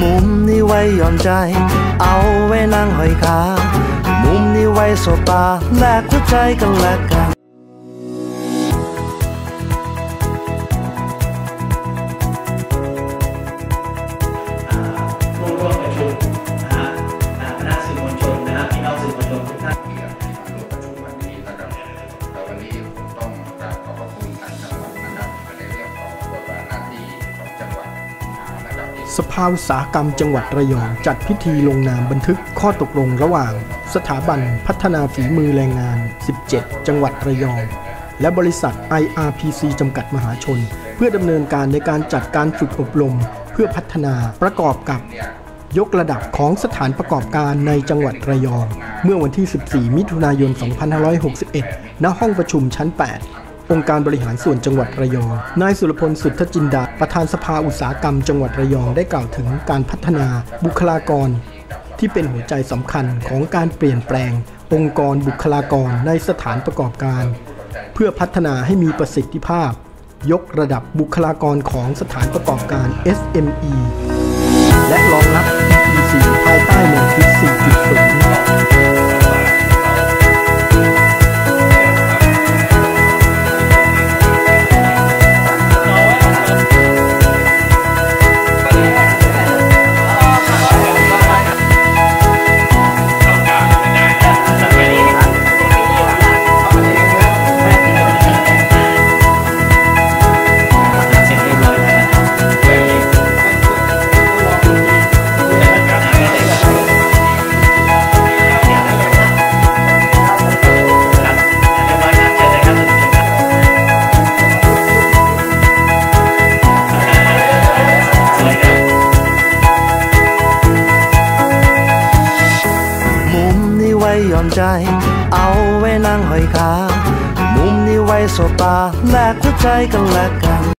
มุมนี้ไว้หย่อนใจเอาไว้นั่งห้อยขามุมนี้ไว้สบตาแลกหัวใจกันและกันผู้ร่วมประชุมคณะสื่อมวลชนพี่น้องสื่อมวลชนทุกท่านที่มาร่วมประชุมวันนี้นะครับแต่วันนี้ผมต้องกราบขอบพระคุณทางจังหวัดนะครับในเรื่องของบทบาทหน้าที่ของจังหวัดนะครับสภาอุตสาหกรรมจังหวัดระยองจัดพิธีลงนามบันทึกข้อตกลงระหว่างสถาบันพัฒนาฝีมือแรงงาน 17 จังหวัดระยองและบริษัท IRPC จำกัดมหาชนเพื่อดำเนินการในการจัดการฝึกอบรมเพื่อพัฒนาประกอบกับยกระดับของสถานประกอบการในจังหวัดระยองเมื่อวันที่ 14 มิถุนายน 2561 ณ ห้องประชุมชั้น 8 องค์การบริหารส่วนจังหวัดระยองนายสุรพล สุทธจินดาประธานสภาอุตสาหกรรมจังหวัดระยองได้กล่าวถึงการพัฒนาบุคลากรที่เป็นหัวใจสำคัญของการเปลี่ยนแปลงองค์กรบุคลากรในสถานประกอบการเพื่อพัฒนาให้มีประสิทธิภาพยกระดับบุคลากรของสถานประกอบการ SME และรองรับ EPC ภายใต้แนวคิด 4.0 หย่อนใจเอาไว้นั่งห้อยขามุมนี้ไว้สบตาแลกหัวใจกันและกัน